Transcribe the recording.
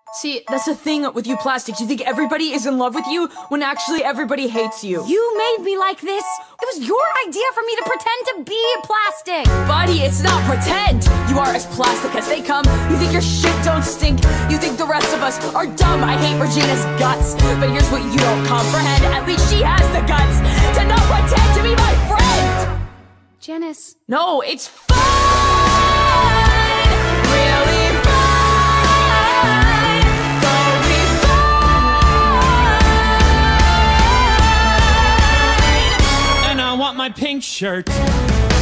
See, that's the thing with you plastics. You think everybody is in love with you when actually everybody hates you. You made me like this. It was your idea for me to pretend to be plastic. Buddy, it's not pretend. You are as plastic as they come. You think your shit don't stink. You think the rest of us are dumb. I hate Regina's guts. But here's what you don't comprehend. At least she has the guts to not pretend to be my friend. Janice. No, it's fun. Really my pink shirt.